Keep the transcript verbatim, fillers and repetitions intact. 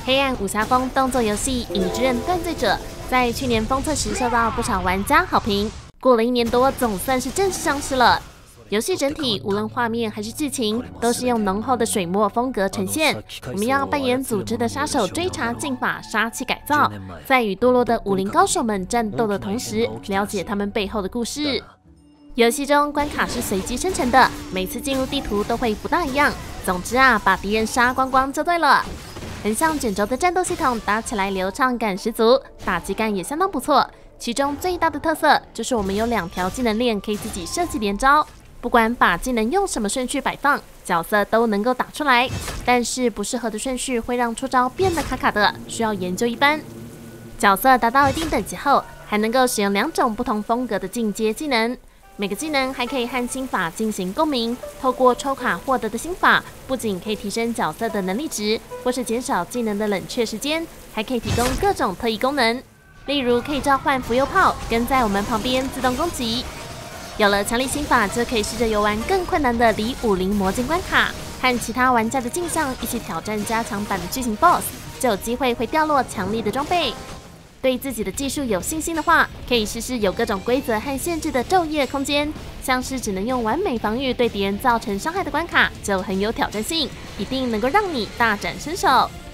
黑暗武侠风动作游戏《影之刃断罪者》在去年封测时受到不少玩家好评，过了一年多，总算是正式上市了。游戏整体无论画面还是剧情，都是用浓厚的水墨风格呈现。我们要扮演组织的杀手，追查进法、杀气改造，在与堕落的武林高手们战斗的同时，了解他们背后的故事。游戏中关卡是随机生成的，每次进入地图都会不大一样。总之啊，把敌人杀光光就对了。横向卷轴的战斗系统打起来流畅感十足，打击感也相当不错。其中最大的特色就是我们有两条技能链可以自己设计连招，不管把技能用什么顺序摆放，角色都能够打出来。但是不适合的顺序会让出招变得卡卡的，需要研究一番。角色达到一定等级后，还能够使用两种不同风格的进阶技能。每个技能还可以和心法进行共鸣，透过抽卡获得的心法，不仅可以提升角色的能力值，或是减少技能的冷却时间，还可以提供各种特异功能，例如可以召唤浮游炮，跟在我们旁边自动攻击。有了强力心法，就可以试着游玩更困难的离武林魔镜关卡，和其他玩家的镜像一起挑战加强版的巨型 B O S S， 就有机会会掉落强力的装备。对自己的技术有信心的话，可以试试有各种规则和限制的昼夜空间，像是只能用完美防御对敌人造成伤害的关卡，就很有挑战性，一定能够让你大展身手。